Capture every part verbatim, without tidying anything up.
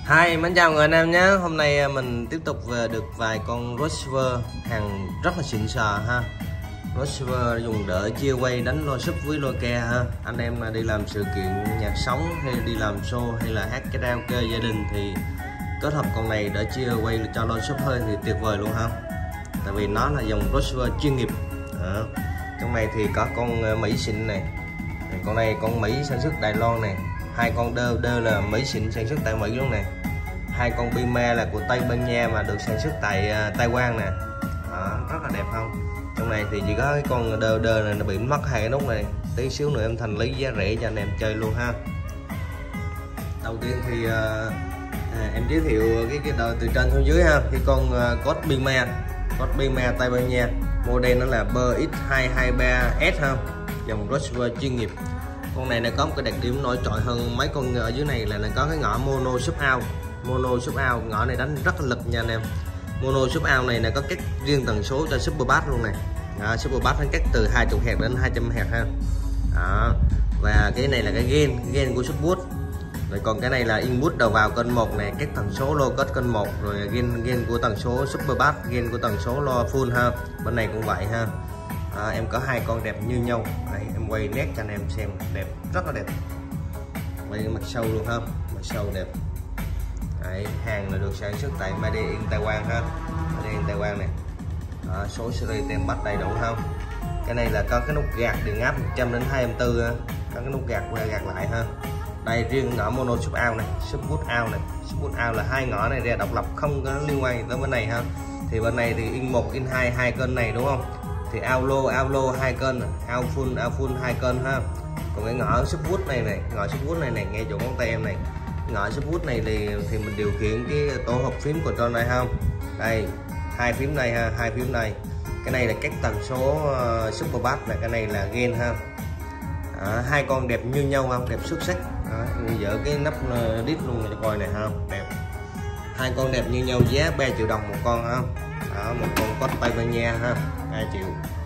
Hi, mến chào người anh em nhé. Hôm nay mình tiếp tục được vài con receiver hàng rất là xịn sò ha. Receiver dùng đỡ chia quay đánh loa sub với loa ke ha. Anh em là đi làm sự kiện nhạc sống hay đi làm show hay là hát karaoke gia đình thì kết hợp con này đỡ chia quay cho loa sub hơi thì tuyệt vời luôn ha. Tại vì nó là dòng receiver chuyên nghiệp. Đó. Trong này thì có con Mỹ xịn này. Con này con Mỹ sản xuất Đài Loan này. Hai con đơ đơ là Mỹ xịn sản xuất tại Mỹ luôn này. Hai con Pima là của Tây Ban Nha mà được sản xuất tại uh, Taiwan nè. Đó, rất là đẹp không. Trong này thì chỉ có cái con đơ đơ này nó bị mất hai cái nút này. Tí xíu nữa em thành lý giá rẻ cho anh em chơi luôn ha. Đầu tiên thì uh, à, em giới thiệu cái cái đời từ trên xuống dưới ha. Cái con uh, Code Pima, Code Pima Tây Ban Nha, model nó là B X hai hai ba S ha, dòng receiver chuyên nghiệp. Con này nó có một cái đặc điểm nổi trội hơn mấy con ở dưới này là nó có cái ngõ mono sub out. Mono sub out, ngõ này đánh rất là lực nha anh em. Mono sub out này là có cách riêng tần số cho super bass luôn này. Đó, super bass nó cách từ hai mươi héc đến hai trăm héc ha. Đó. Và cái này là cái gain, cái gain của subwood. Rồi còn cái này là input đầu vào kênh một này, cách tần số low cut kênh một, rồi gain gain của tần số super bass, gain của tần số loa full ha. Bên này cũng vậy ha. À, em có hai con đẹp như nhau. Đây, em quay nét cho anh em xem, đẹp, rất là đẹp. Quay mặt sâu luôn ha, mặt sâu đẹp. Đấy, hàng là được sản xuất tại Made in Taiwan ha, Made in Taiwan này. Đó, số series tem bắt đầy đủ không. Cái này là có cái nút gạt điện áp một trăm đến hai trăm bốn mươi ha. Có cái nút gạt qua gạt lại ha. Đây riêng ngõ mono sub out này, subwood out này, subwood out là hai ngõ này ra độc lập không có liên quan tới bên này ha. Thì bên này thì in một in hai hai kênh này đúng không? Thì out low out low hai kênh, out full out full hai kênh ha. Còn cái ngõ subwood này này, ngõ subwood này này ngay chỗ ngón tay em này. Ngõ subwood này thì thì mình điều khiển cái tổ hợp phím của con này không. Đây hai phím này ha, hai phím này. Cái này là các tần số uh, super bass, là cái này là gain ha. À, hai con đẹp như nhau không, đẹp xuất sắc. Dỡ cái nắp uh, đít luôn cho coi này ha, đẹp. Hai con đẹp như nhau, giá ba triệu đồng một con ha. Đó, một con Code Tây Ban Nha ha, hai triệu.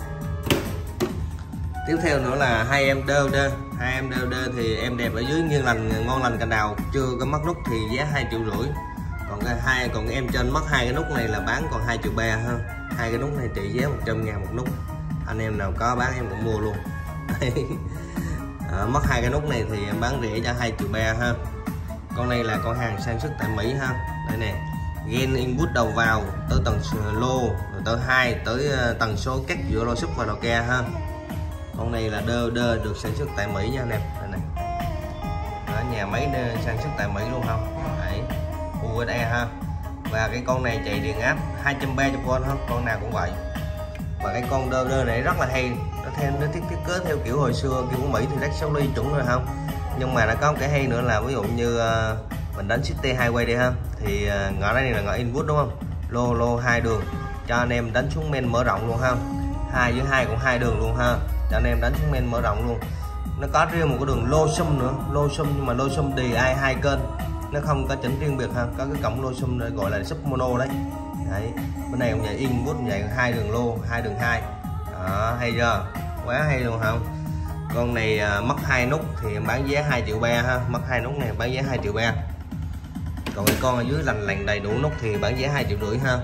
Tiếp theo nữa là hai em đơ đơ, hai em đơ đơ thì em đẹp ở dưới nghiêng lành ngon lành cành đào, chưa có mất nút thì giá hai triệu rưỡi. Còn cái hai còn cái em trên mất hai cái nút này là bán còn hai triệu ba ha. Hai cái nút này trị giá một trăm ngàn một nút. Anh em nào có bán em cũng mua luôn. À, mất hai cái nút này thì em bán rẻ cho hai triệu ba ha. Con này là con hàng sản xuất tại Mỹ ha. Đây nè. Gain input đầu vào tới tầng low, rồi tới hai tới tần số cắt giữa loa sub và loa ke ha. Con này là đơ đơ được sản xuất tại Mỹ nha anh em. Đây này. Đó, nhà máy sản xuất tại Mỹ luôn không? Đấy. u ét a ha. Và cái con này chạy điện áp hai trăm ba mươi vôn ha, con nào cũng vậy. Và cái con đơ đơ này rất là hay, nó theo nó thiết thiết kế theo kiểu hồi xưa kiểu của Mỹ thì rất xấu ly chuẩn rồi không. Nhưng mà nó có một cái hay nữa là ví dụ như uh, mình đánh City Highway đi ha, thì uh, ngõ này là ngõ input đúng không? Lô lô hai đường cho anh em đánh xuống men mở rộng luôn ha. Hai với hai cũng hai đường luôn ha, cho anh em đánh xuống men mở rộng luôn. Nó có riêng một cái đường lô sum nữa, lô sum nhưng mà lô sum đì ai hai kênh, nó không có chỉnh riêng biệt ha, có cái cổng lô sum gọi là sub mono đấy. Đấy, bên này cũng vậy, input vậy, hai đường lô, hai đường hai. Đó, hay chưa? Quá hay luôn không? Con này uh, mất hai nút thì em bán giá hai triệu ba ha, mất hai nút này bán giá hai triệu ba. Còn cái con ở dưới lành lành đầy đủ nút thì bán giá hai triệu rưỡi ha.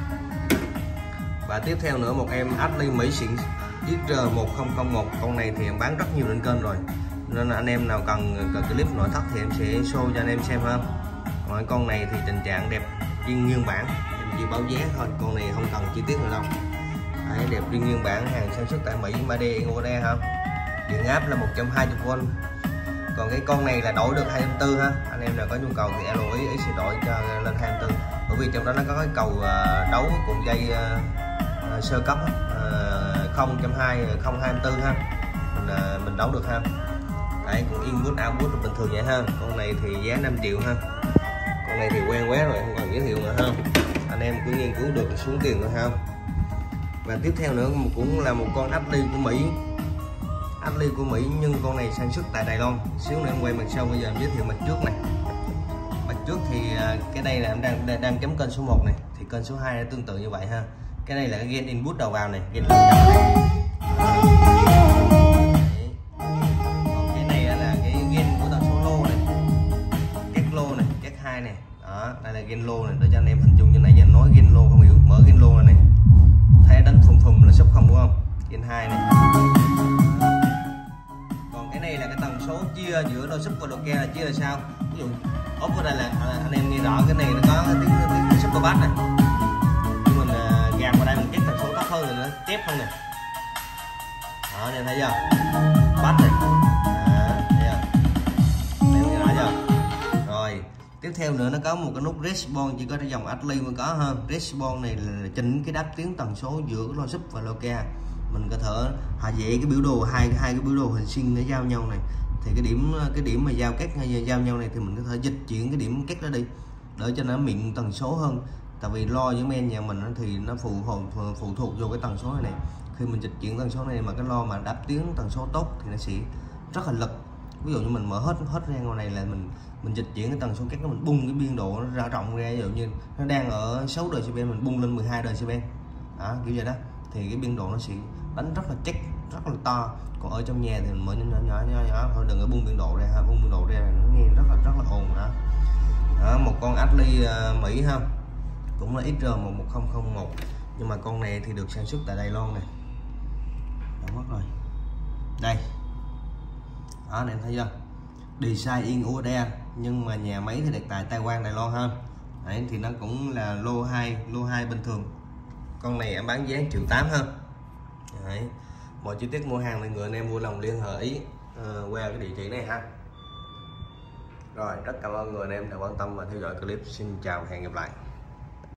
Và tiếp theo nữa một em Ashley Mỹ xịn X R một không không một, con này thì em bán rất nhiều trên kênh rồi, nên là anh em nào cần, cần clip nội thất thì em sẽ show cho anh em xem ha. Còn cái con này thì tình trạng đẹp riêng nguyên bản, em chỉ báo giá thôi, con này không cần chi tiết nữa đâu. Đấy, đẹp riêng nguyên bản, hàng sản xuất tại Mỹ, Made in u ét a ha. Điện áp là một trăm hai mươi vôn. Còn cái con này là đổi được hai trăm bốn mươi ha, anh em nào có nhu cầu thì alo ý, ý sẽ đổi cho lên hai trăm bốn mươi, bởi vì trong đó nó có cái cầu đấu cuộn dây uh, sơ cấp uh, không chấm hai không hai tư ha, mình uh, mình đấu được ha. Đấy, còn input output là bình thường vậy ha. Con này thì giá năm triệu ha. Con này thì quen quá rồi, không cần giới thiệu nữa ha, anh em cứ nghiên cứu được xuống tiền thôi ha. Và tiếp theo nữa cũng là một con Ashley của Mỹ, Ashley của Mỹ nhưng con này sản xuất tại Đài Loan. Xíu nữa em quay mặt sau, bây giờ em giới thiệu mặt trước này. Mặt trước thì cái đây là em đang đang chấm kênh số một này, thì kênh số hai tương tự như vậy ha. Cái này là cái gain input đầu vào này, gain lên này. Còn cái này là cái gain của tần số lô này, các lô này, các hai này. Đó, chia giữa lo súp và lo ke là chia là sao? Ví dụ ốp ở đây là anh em nghe rõ cái này nó có tiếng tiếng super bass này, mình uh, gạt vào đây mình chép tần số thấp hơn rồi nó chép hơn nè, đó anh em thấy chưa, bass này, à, thấy chưa, anh em nghe rõ chưa? Rồi tiếp theo nữa nó có một cái nút response, chỉ có cái dòng Atli mới có ha. Response này là chỉnh cái đáp tiếng tần số giữa lo súp và lo ke. Mình có thể hạ dễ cái biểu đồ hai hai cái biểu đồ hình sin nó giao nhau này, thì cái điểm cái điểm mà giao cách hay giao nhau này thì mình có thể dịch chuyển cái điểm cách đó đi để cho nó mịn tần số hơn. Tại vì lo với men nhà mình thì nó phụ phụ, phụ thuộc vô cái tần số này này. Khi mình dịch chuyển tần số này mà cái lo mà đáp tiếng tần số tốt thì nó sẽ rất là lực. Ví dụ như mình mở hết hết ra ngoài này là mình mình dịch chuyển cái tần số cách nó, mình bung cái biên độ nó ra rộng ra, ví dụ như nó đang ở sáu decibel mình bung lên mười hai decibel đó, kiểu vậy đó, thì cái biên độ nó sẽ đánh rất là chắc, rất là to. Còn ở trong nhà thì mình mở nhỏ nhỏ nhỏ nhỏ thôi, đừng có bung biên độ ra ha, bung biên độ ra nó nghe rất là rất là ồn đó. Đó, một con Atli uh, Mỹ ha, cũng là X R một một không không một, nhưng mà con này thì được sản xuất tại Đài Loan này. Đã mất rồi đây đó, anh em thấy chưa, design in u ét a nhưng mà nhà máy thì đặt tại Taiwan, Đài Loan ha. Đấy, thì nó cũng là lô hai lô hai bình thường. Con này em bán giá triệu tám ha. Đấy, mọi chi tiết mua hàng thì người anh em vui lòng liên hệ ý uh, qua cái địa chỉ này ha. Rồi, rất cảm ơn người anh em đã quan tâm và theo dõi clip. Xin chào và hẹn gặp lại.